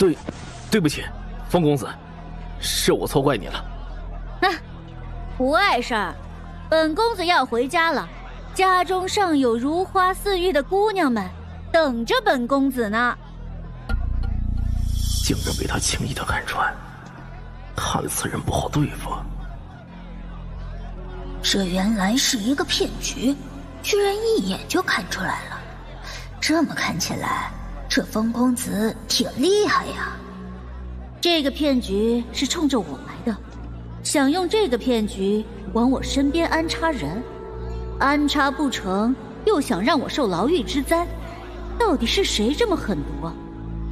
对不起，风公子，是我错怪你了。 不碍事儿，本公子要回家了，家中尚有如花似玉的姑娘们等着本公子呢。 竟然被他轻易的看穿，看来此人不好对付。 这原来是一个骗局，居然一眼就看出来了。这么看起来，这风公子挺厉害呀。 这个骗局是冲着我来的，想用这个骗局往我身边安插人，安插不成又想让我受牢狱之灾，到底是谁这么狠毒啊？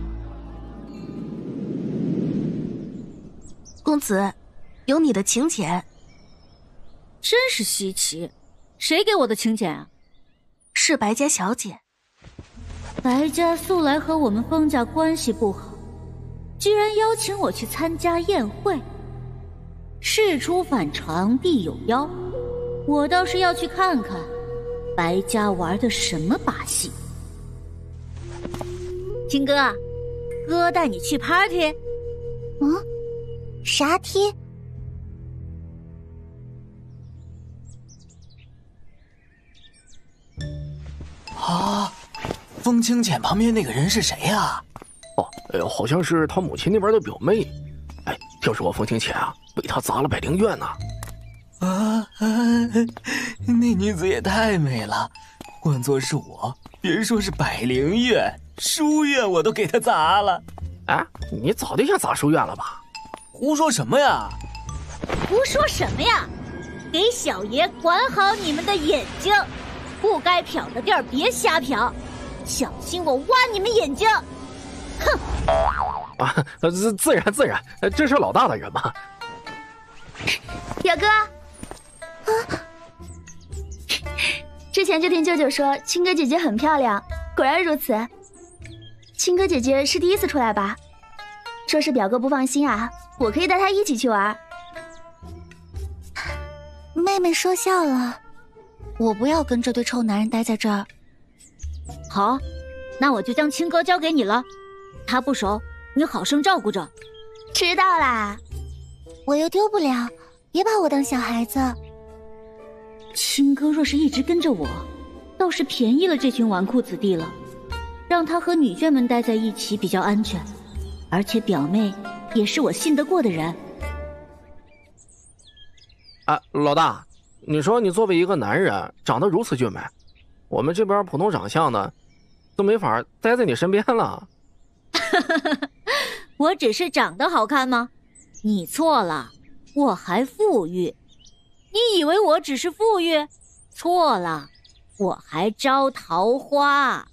公子，有你的请柬。 真是稀奇，谁给我的请柬啊？ 是白家小姐。 白家素来和我们风家关系不好，居然邀请我去参加宴会。事出反常必有妖，我倒是要去看看白家玩的什么把戏。青哥，哥带你去 party。 啥梯？ 啊，风清浅旁边那个人是谁呀？ 好像是他母亲那边的表妹。要是我风清浅啊，被他砸了百灵院呢。 那女子也太美了，换作是我，别说是百灵院，书院我都给她砸了。 你早就想砸书院了吧？ 胡说什么呀？ 胡说什么呀？给小爷管好你们的眼睛，不该瞟的地儿别瞎瞟，小心我挖你们眼睛！哼！ 自然，这是老大的人嘛。 表哥，之前就听舅舅说青哥姐姐很漂亮，果然如此。青哥姐姐是第一次出来吧？说是表哥不放心啊，我可以带她一起去玩。 妹妹说笑了，我不要跟这对臭男人待在这儿。 好，那我就将青哥交给你了，他不熟，你好生照顾着。 知道啦，我又丢不了，别把我当小孩子。 青哥若是一直跟着我，倒是便宜了这群纨绔子弟了，让他和女眷们待在一起比较安全，而且表妹也是我信得过的人。 老大，你说你作为一个男人长得如此俊美，我们这边普通长相的都没法待在你身边了。 我只是长得好看吗？你错了，我还富裕。你以为我只是富裕？错了，我还招桃花。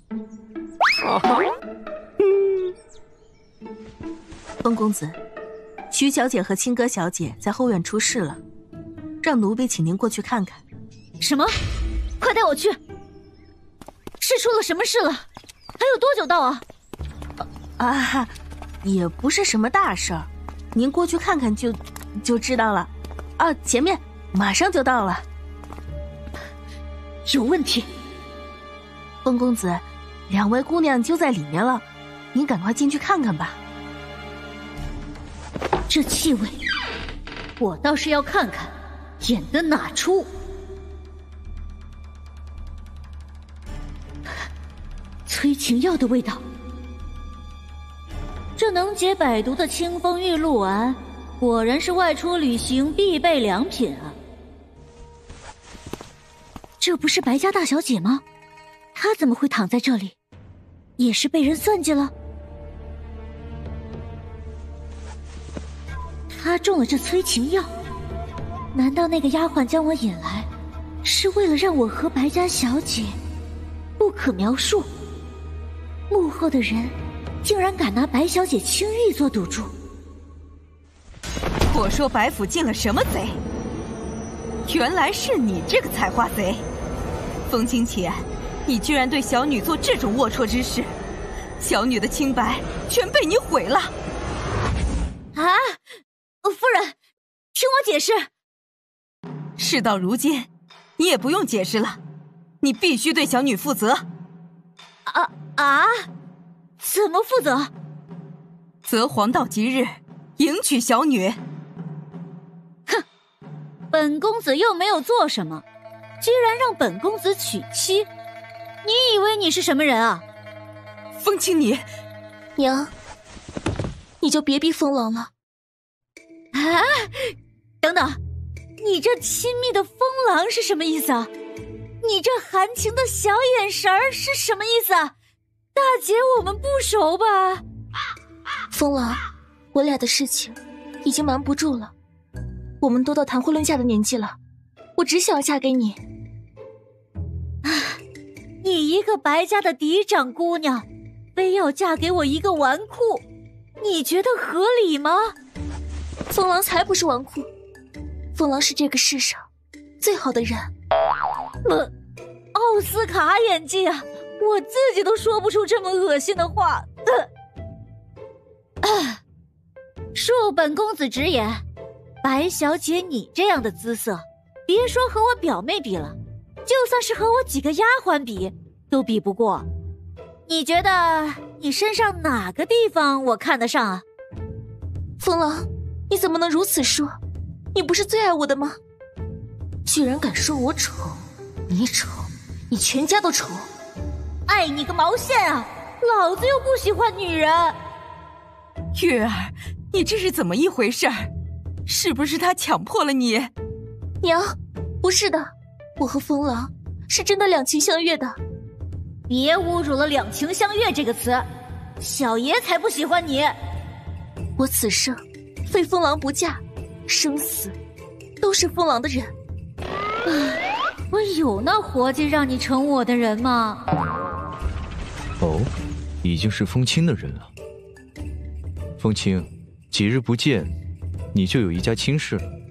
风公子，徐小姐和青歌小姐在后院出事了，让奴婢请您过去看看。 什么？快带我去！是出了什么事了？还有多久到啊？ 也不是什么大事儿，您过去看看就知道了。前面马上就到了。 有问题。 风公子，两位姑娘就在里面了，您赶快进去看看吧。 这气味，我倒是要看看演的哪出。催情药的味道，这能解百毒的清风玉露丸，果然是外出旅行必备良品啊！这不是白家大小姐吗？她怎么会躺在这里？也是被人算计了？她中了这催情药，难道那个丫鬟将我引来，是为了让我和白家小姐不可描述？幕后的人竟然敢拿白小姐清玉做赌注。 我说白府进了什么贼？原来是你这个采花贼！风清浅，你居然对小女做这种龌龊之事，小女的清白全被你毁了！ 夫人，听我解释。 事到如今，你也不用解释了，你必须对小女负责。 怎么负责？ 择黄道吉日迎娶小女。 本公子又没有做什么，居然让本公子娶妻，你以为你是什么人啊？ 风清你， 娘，你就别逼风狼了。 啊，等等，你这亲密的风狼是什么意思啊？你这含情的小眼神儿是什么意思啊？大姐，我们不熟吧？ 风狼，我俩的事情已经瞒不住了，我们都到谈婚论嫁的年纪了，我只想要嫁给你。 你一个白家的嫡长姑娘，非要嫁给我一个纨绔，你觉得合理吗？ 风狼才不是纨绔，风狼是这个世上最好的人。 奥斯卡演技啊，我自己都说不出这么恶心的话。恕本公子直言，白小姐你这样的姿色，别说和我表妹比了，就算是和我几个丫鬟比，都比不过。你觉得你身上哪个地方我看得上啊？ 风狼，你怎么能如此说？你不是最爱我的吗？居然敢说我丑，你丑，你全家都丑。 爱你个毛线啊！老子又不喜欢女人。 月儿，你这是怎么一回事儿？是不是他强迫了你？ 娘，不是的，我和风狼是真的两情相悦的。 别侮辱了两情相悦这个词，小爷才不喜欢你。 我此生非风狼不嫁，生死都是风狼的人。 我有那活计让你成我的人吗？ 哦，已经是风清的人了。风清，几日不见，你就有一家亲事了。